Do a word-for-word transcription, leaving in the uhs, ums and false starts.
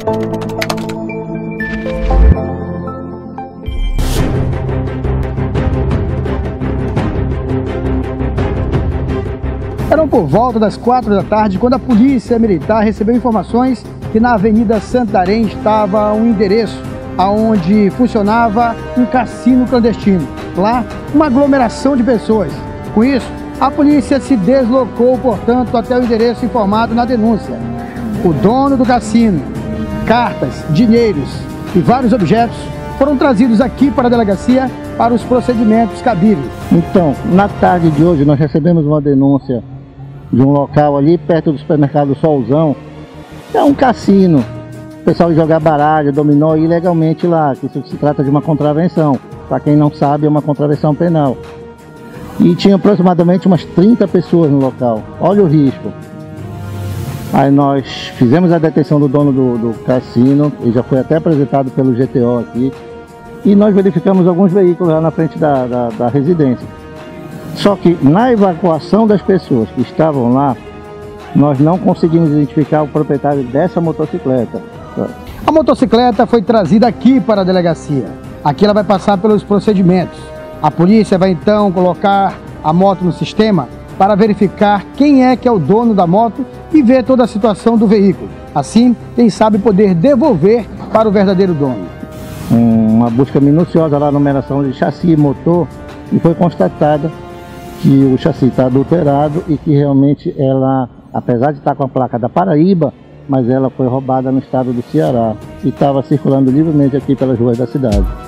Eram por volta das quatro da tarde quando a polícia militar recebeu informações que na Avenida Santarém estava um endereço onde funcionava um cassino clandestino. Lá, uma aglomeração de pessoas. Com isso, a polícia se deslocou, portanto, até o endereço informado na denúncia. O dono do cassino, cartas, dinheiros e vários objetos foram trazidos aqui para a delegacia para os procedimentos cabíveis. Então, na tarde de hoje, nós recebemos uma denúncia de um local ali perto do supermercado Solzão. É um cassino, o pessoal jogar baralho, dominó ilegalmente lá, que isso se trata de uma contravenção. Para quem não sabe, é uma contravenção penal. E tinha aproximadamente umas trinta pessoas no local. Olha o risco. Aí nós fizemos a detenção do dono do, do cassino, ele já foi até apresentado pelo G T O aqui. E nós verificamos alguns veículos lá na frente da, da, da residência. Só que na evacuação das pessoas que estavam lá, nós não conseguimos identificar o proprietário dessa motocicleta. A motocicleta foi trazida aqui para a delegacia. Aqui ela vai passar pelos procedimentos. A polícia vai então colocar a moto no sistema para verificar quem é que é o dono da moto e ver toda a situação do veículo. Assim, quem sabe poder devolver para o verdadeiro dono. Uma busca minuciosa lá na numeração de chassi e motor e foi constatada que o chassi está adulterado e que realmente ela, apesar de estar com a placa da Paraíba, mas ela foi roubada no estado do Ceará e estava circulando livremente aqui pelas ruas da cidade.